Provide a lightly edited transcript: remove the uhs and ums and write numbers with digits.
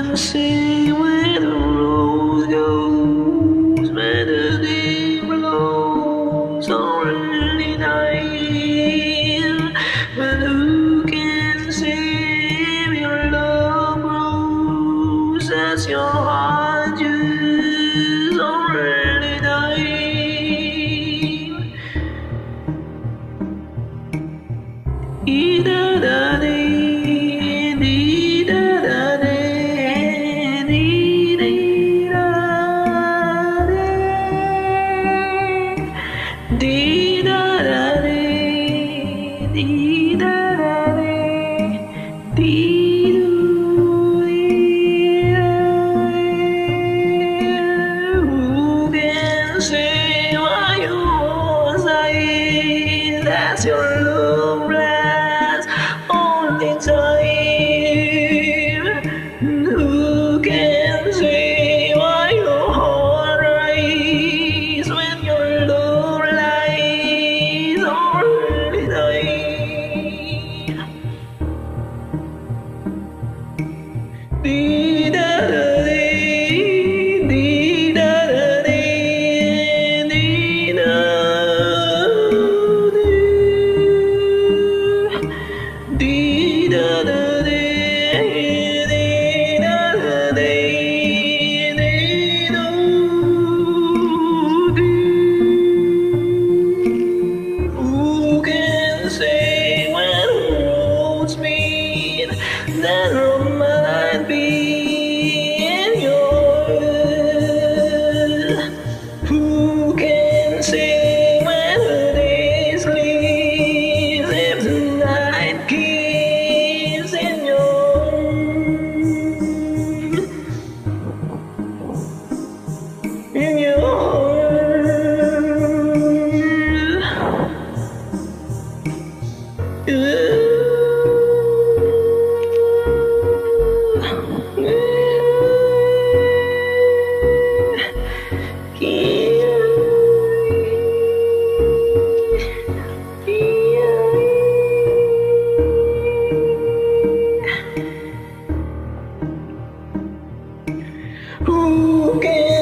see where the rose goes, where the deep blows on early night. But who can say if your love grows as your heart just on early night? Who can say why you was I? That's your love lasts only time. Who can say why your heart rise when your love lies already died? Dee da da dee, dee da da dee, dee da dee, dee da da dee, dee da da dee, dee do dee. Who can say when roads meet that road might be in yours? Who can say when the day sleeps if the night keeps in yours? In your who can